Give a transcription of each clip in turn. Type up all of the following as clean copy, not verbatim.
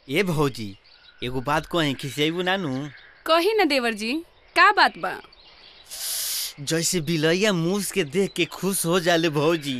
ए भौजी, एगो बात कहीं खिसेबू नानू। कही न देवर जी, का बात बा? जैसे बिलैया मूस के देख के खुश हो जाले भौजी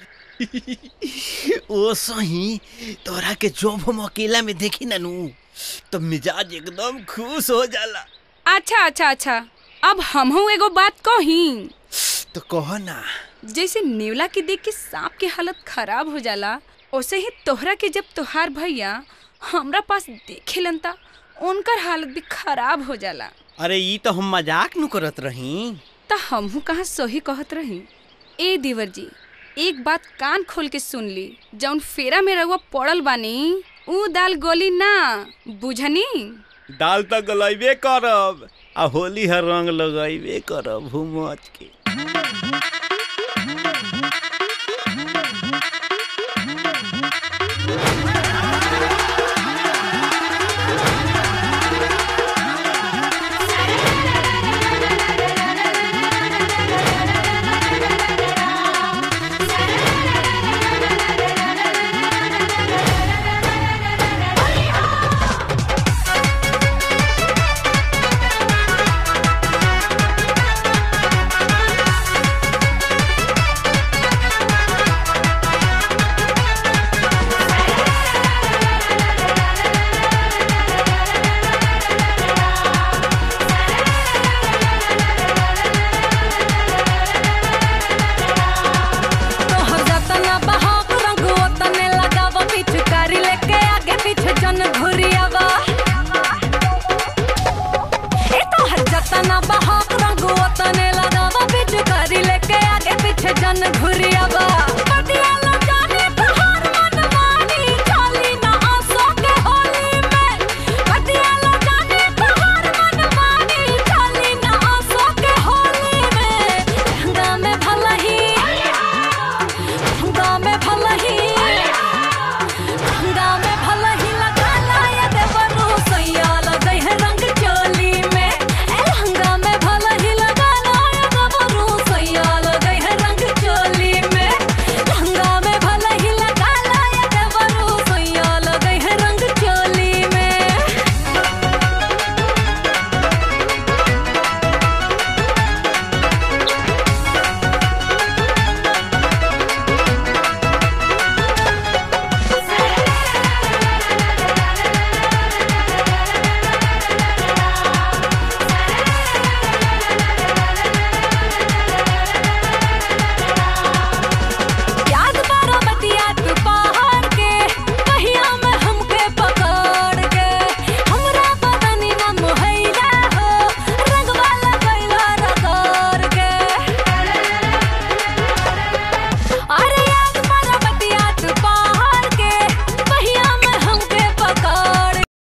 ओ सही तोरा के जब हम अकेला में देखी नानू तो मिजाज एकदम खुश हो जाला। अच्छा, अब हमहू एगो बात कही। तो कहो ना। जैसे नेवला के देख के सांप के हालत खराब हो जाला, वैसे ही तोहरा के जब तोहार भैया हमरा पास देखेलन ता उनकर हालत भी खराब हो जाला। अरे ई तो हम मजाक नु करत रही। ता हमहू कहाँ सही कहत रही। ए देवर जी, एक बात कान खोल के सुन ली, जौन फेरा में रहुआ पड़ल बानी ऊ दाल गोली ना, बुझनी? दाल तो गलाइबे करब आ होली हर रंग लगाइबे करब हुमच के।